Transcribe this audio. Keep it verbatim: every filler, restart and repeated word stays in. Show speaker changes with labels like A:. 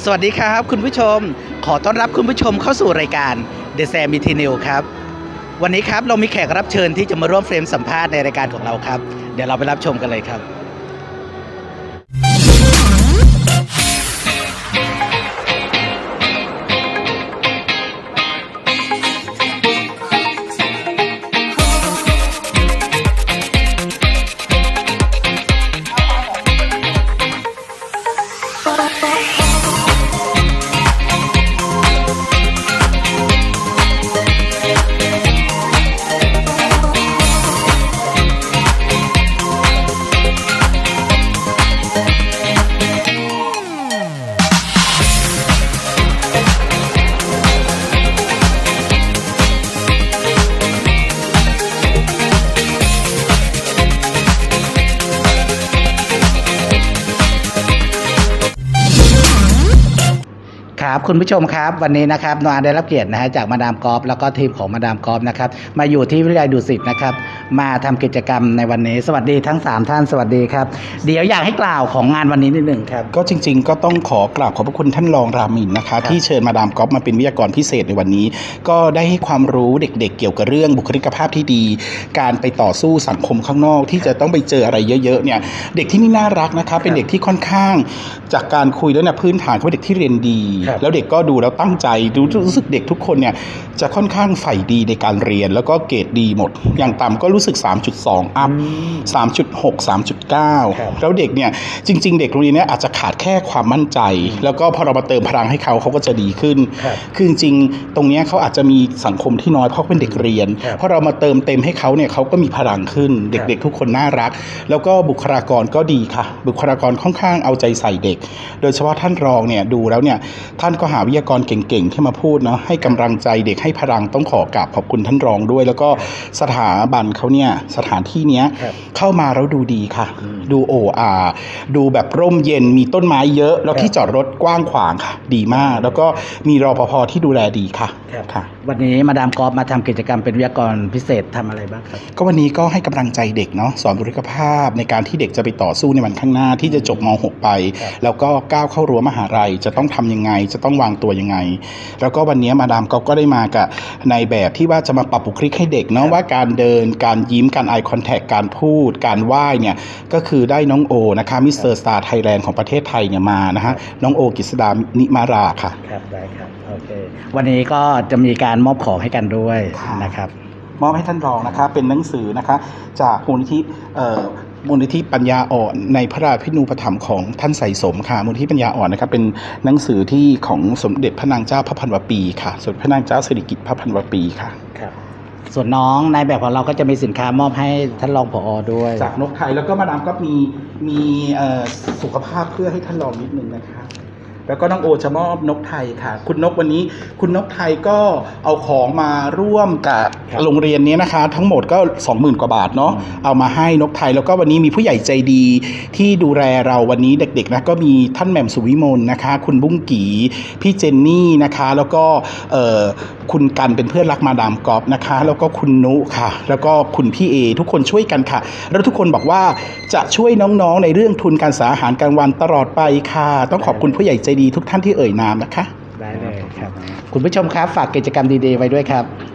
A: สวัสดีครับคุณผู้ชมขอต้อนรับคุณผู้ชมเข้าสู่รายการ The Sam บี ที New ครับวันนี้ครับเรามีแขกรับเชิญที่จะมาร่วมเฟรมสัมภาษณ์ในรายการของเราครับเดี๋ยวเราไปรับชมกันเลยครับครับคุณผู้ชมครับวันนี้นะครับนวาได้รับเกียรตินะฮะจากมาดามกอล์ฟแล้วก็ทีมของมาดามกอล์ฟนะครับมาอยู่ที่วิทยาลัยดุสิตนะครับมาทำกิจกรรมในวันนี้สวัสดีทั้งสามท่านสวัสดีครับเดี๋ยวอยากให้กล่าวของงานวันนี้นิดหนึ่งครับ
B: ก็จริงๆก็ต้องขอกราบขอบพระคุณท่านรองรามินนะคะที่เชิญมาดามกอล์ฟมาเป็นวิทยากรพิเศษในวันนี้ก็ได้ให้ความรู้เด็กๆเกี่ยวกับเรื่องบุคลิกภาพที่ดีการไปต่อสู้สังคมข้างนอกที่จะต้องไปเจออะไรเยอะๆเนี่ยเด็กที่นี่น่ารักนะคะเป็นเด็กที่ค่อนข้างจากการคุยแล้วเนี่ยพื้นฐานเขาเป็นเด็กที่เรียนดีแล้วเด็กก็ดูแล้วตั้งใจดูรู้สึกเด็กทุกคนเนี่ยจะค่อนข้างใฝ่ดีในการเรียนแล้วก็เกรดดีหมดอย่างต่ำก็รู้สึก สามจุดสอง อัพ สามจุดหก สามจุดเก้า แล้วเด็กเนี่ยจริงๆเด็กโรงเรียนเนี่ยอาจจะขาดแค่ความมั่นใจแล้วก็พอเรามาเติมพลังให้เขาเขาก็จะดีขึ้นคือจริงๆตรงนี้เขาอาจจะมีสังคมที่น้อยเพราะเป็นเด็กเรียนพอเรามาเติมเต็มให้เขาเนี่ยเขาก็มีพลังขึ้นเด็กๆทุกคนน่ารักแล้วก็บุคลากรก็ดีค่ะบุคลากรค่อนข้างเอาใจใส่เด็กโดยเฉพาะท่านรองเนี่ยดูแล้วเนี่ยท่านก็หาวิทยากรเก่งๆที่มาพูดเนาะให้กำลังใจเด็กให้พลังต้องขอกราบขอบคุณท่านรองด้วยแล้วก็สถาบันเขาเนี่ยสถานที่เนี้ยเข้ามาแล้วดูดีค่ะดูโออาดูแบบร่มเย็นมีต้นไม้เยอะแล้วที่จอดรถกว้างขวางค่ะดีมากแล้วก็มีรปภที่ดูแลดีค่ะ
A: ค่ะวันนี้มาดามกอล์ฟมาทำกิจกรรมเป็นวิทยากรพิเศษทำอะไรบ้างครับ
B: ก็วันนี้ก็ให้กำลังใจเด็กเนาะสอนบุคลิกภาพในการที่เด็กจะไปต่อสู้ในวันข้างหน้าที่จะจบม หก ไปแล้วก็ก้าวเข้ารั้วมหาลัยจะต้องทำยังไงจะต้องวางตัวยังไงแล้วก็วันนี้มาดามกอล์ฟก็ได้มากับในแบบที่ว่าจะมาปรับบุคลิกให้เด็กเนาะว่าการเดินการยิ้มการ eye contact การพูดการไหว้เนี่ยก็คือได้น้องโอนะคะมิสเตอร์สตาร์ไทยแลนด์ของประเทศไทยเนี่ยมานะฮะน้องโอกฤษดานิมาราค่ะ
A: ครับได้ครับโอเควันนี้ก็จะมีการมอบของให้กันด้วยนะครับ
B: มอบให้ท่านรองนะคะเป็นหนังสือนะคะจากมูลนิธิเอ่อมูลนิธิปัญญาอ่อนในพระราชพินูปถัมภ์ของท่านไสสมค่ะมูลนิธิปัญญาอ่อนนะครับเป็นหนังสือที่ของสมเด็จพระนางเจ้าพระพันวปีค่ะสมเด็จพระนางเจ้าสิริกิติ์พระพันวปีค่ะ
A: ครับส่วนน้องในแบบของเราก็จะมีสินค้ามอบให้ท่านรองผอ.ด้วย
B: จากนกไทยแล้วก็มาดามก็มีมีสุขภาพเพื่อให้ท่านรองนิดนึงนะคะแล้วก็น้องโอจะมอบนกไทยค่ะคุณนกวันนี้คุณนกไทยก็เอาของมาร่วมกับโรงเรียนนี้นะคะทั้งหมดก็ สองหมื่น กว่าบาทเนาะเอามาให้นกไทยแล้วก็วันนี้มีผู้ใหญ่ใจดีที่ดูแลเราวันนี้เด็กๆนะก็มีท่านแหม่มสุวิมลนะคะคุณบุ้งกีพี่เจนนี่นะคะแล้วก็คุณกันเป็นเพื่อนรักมาดามกอล์ฟนะคะแล้วก็คุณนุค่ะแล้วก็คุณพี่เอทุกคนช่วยกันค่ะแล้วทุกคนบอกว่าจะช่วยน้องๆในเรื่องทุนการศึกษาอาหารกลางวันตลอดไปค่ะต้องขอบคุณผู้ใหญ่ใจดีทุกท่านที่เอ่ยนามนะคะ
A: ได้เลยครับคุณผู้ชมครับฝากกิจกรรมดีๆไว้ด้วยครับ